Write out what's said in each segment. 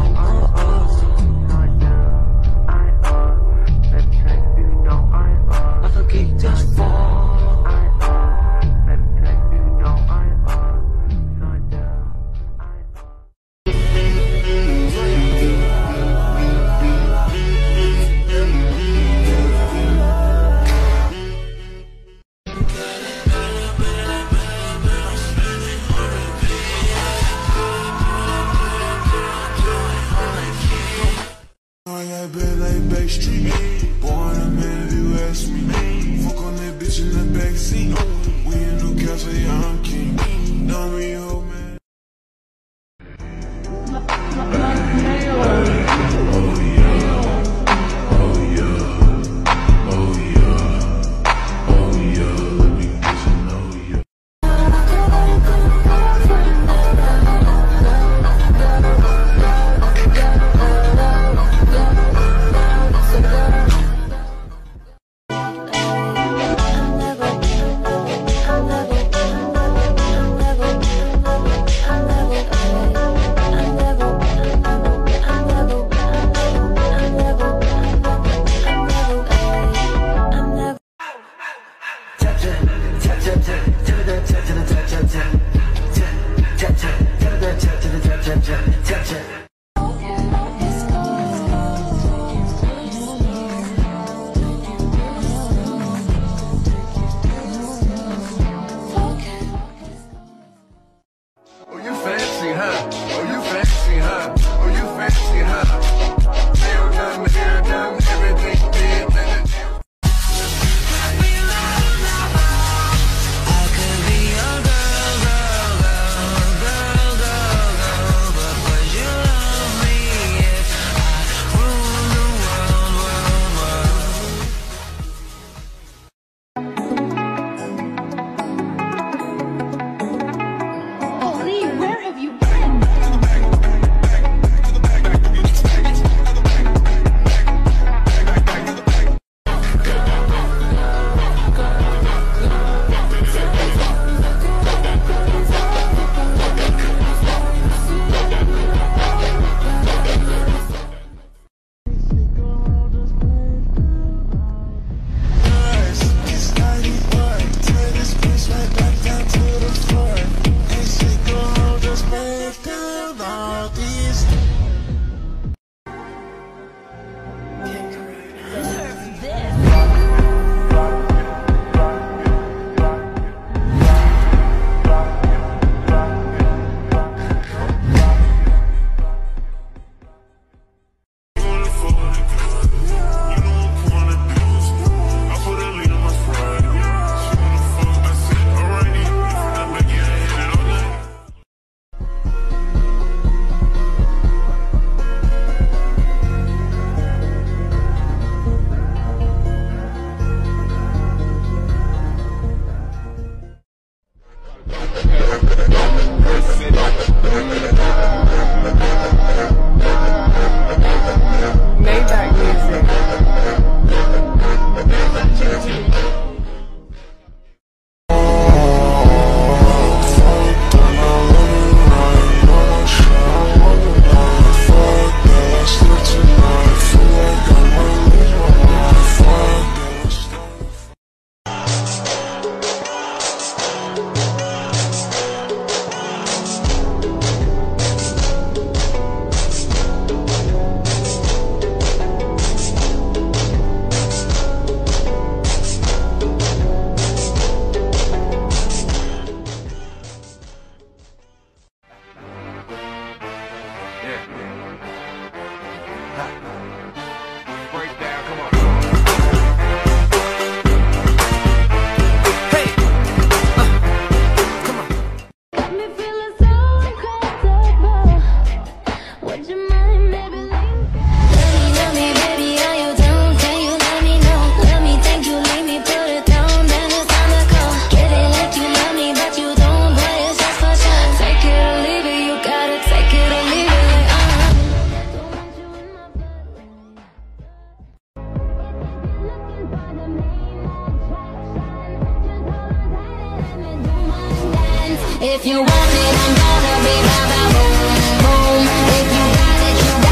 If you want it, I'm gonna be ba ba boom boom. If you got it, you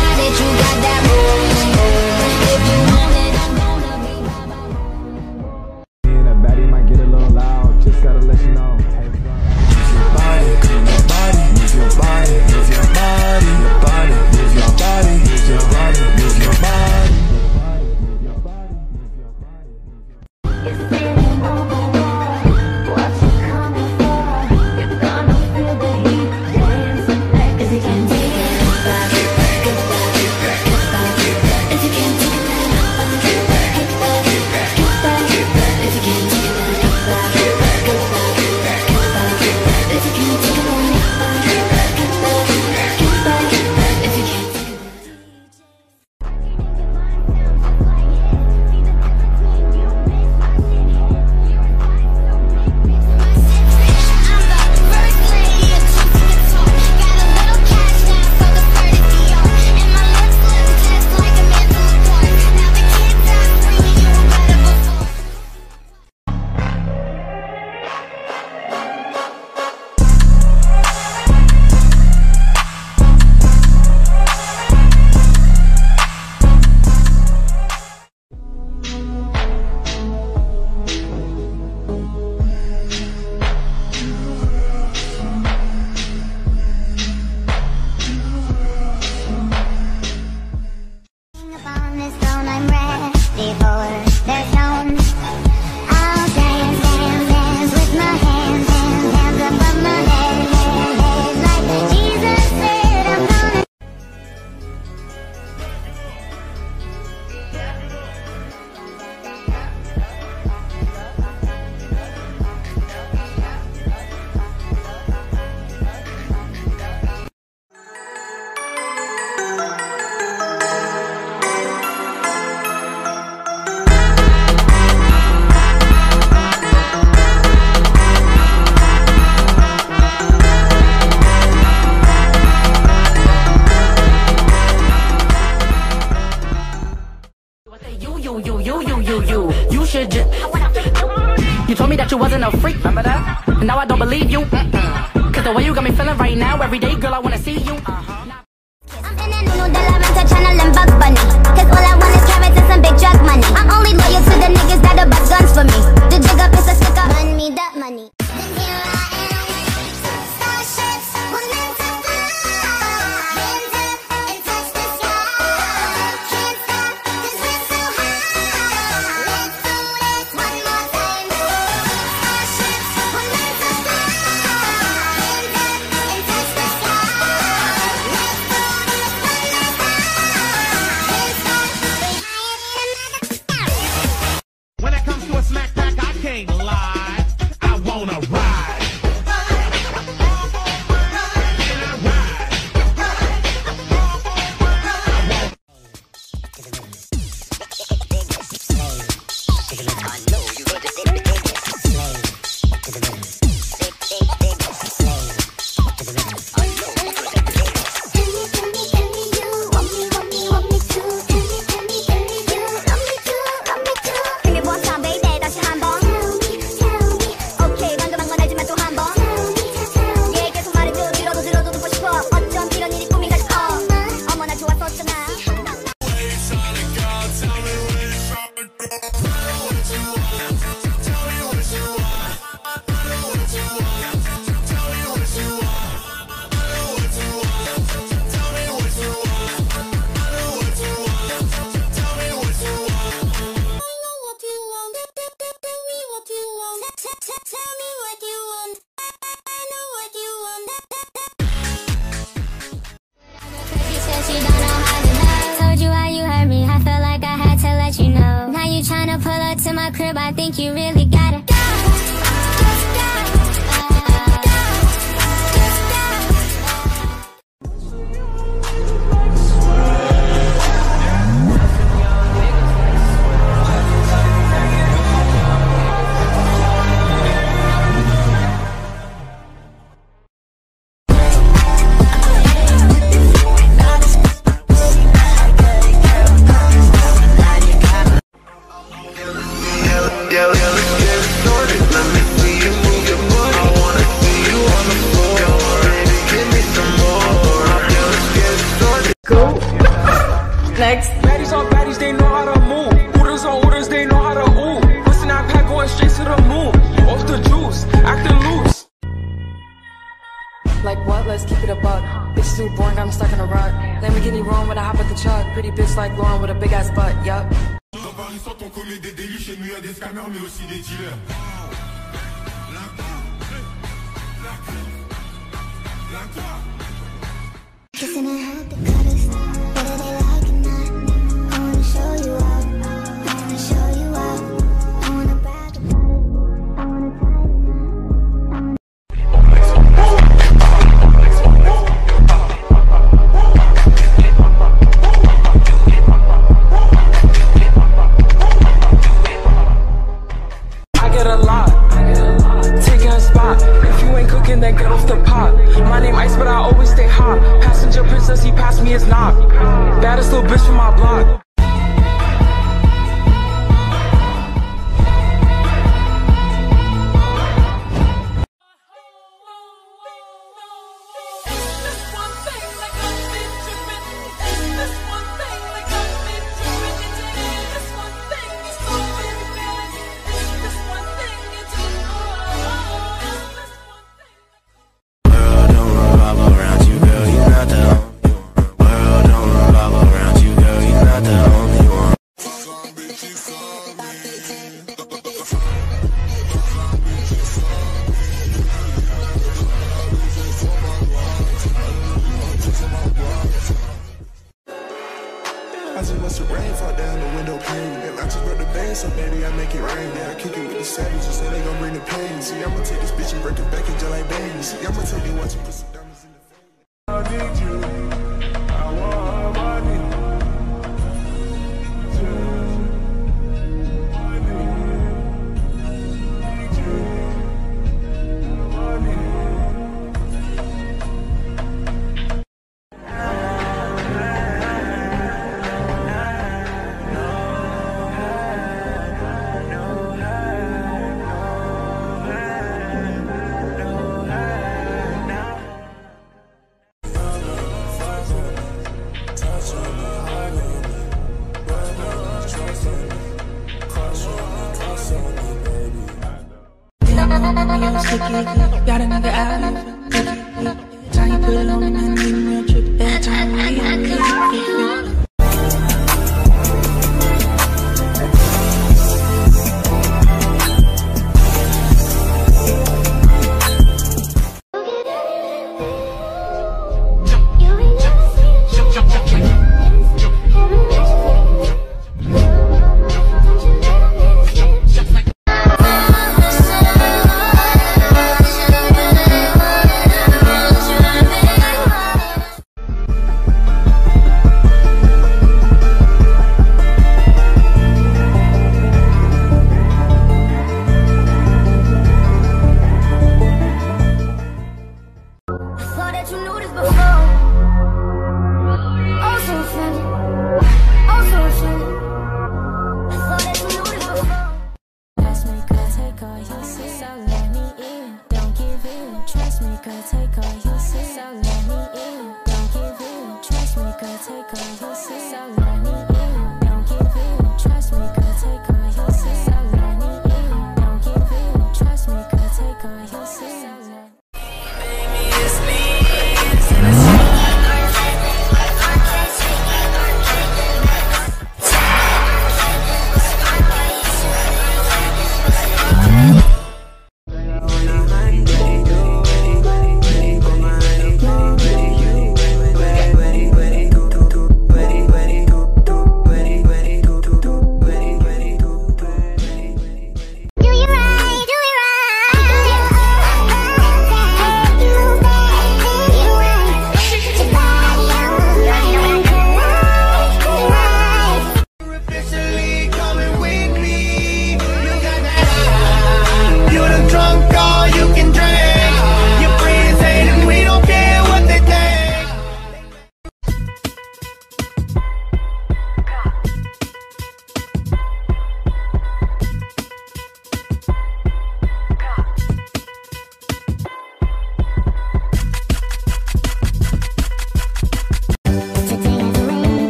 you wasn't a freak, remember that? And now I don't believe you. Cause the way you got me feeling right now, every day, girl, I wanna see you. I'm in that Nuno de la Renta channel and Bugs Bunny. Cause all I want is carrots and some big drug money. I'm only loyal to the niggas that'll bust guns for me. The jig up is a sticker, run me that money. Then here I am, starships were meant to fly. Hands up and touch the sky. Can't stop cause we're so high. Let's do this one more time. Starships were meant to fly. Hands up and touch the sky. When it comes to a smack pack, I can't lie. I wanna ride. Pull up to my crib, I think you really gotta go. Next. Baddies on baddies, they know how to move. Hooters on hooters, they know how to ooh. Bustin' that pack going straight to the moon. Off the juice, acting loose. Like what? Let's keep it a buck. Bitch too boring, I'm stuck in a rut. Lamborghini wrong when I hop at the truck. Pretty bitch like Lauren with a big ass butt, yup. Dans Paris, soit on commet des délits, chez nous y'a des scammers, mais aussi des dealers. Kissing and hope the cutters, whether they like it or not. I wanna show you out, I wanna show you out. I wanna brag about it, I wanna I get a lot, taking a spot. If you ain't cooking, then get off the pot. My name Ice, but I always stay hot. Passenger princess, he passed me his knob. Baddest little bitch from my block. I just watch the rain fall down the window pane. And I just brought the band, so baby, I make it rain. Yeah, I kick it with the savages, so they gon' bring the pain. See, I'ma take this bitch and break it back and just like bang. See, I'ma take you watch you put some diamonds in the face. I need you. I want money. yo, sticky. Got a nigga out here for picky. Time you put it on me, man, leave me real trippy. Every time we Trust me, girl, take all your sins, so let me in. Don't give in. Trust me, girl, take all your sins, so let me in. Don't give in. Trust me, girl.